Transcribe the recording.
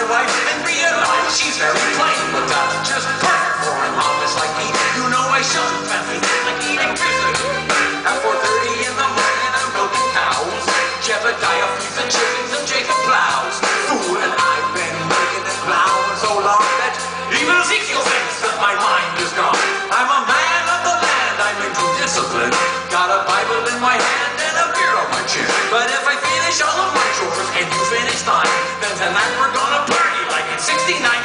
wife and realize she's very plain, but that's just perfect for an office like me. You know I shouldn't fancy like eating pizza. At 4:30 in the morning I'm milking cows. Jebediah feeds the chickens and Jacob plows. Fool, and I've been making this clown so long that even Ezekiel thinks that my mind is gone. I'm a man of the land, I'm into discipline. Got a Bible in my hand and a beer on my chin. But if I finish all of my chores and you finish mine, then tonight we're gonna party like it's 69.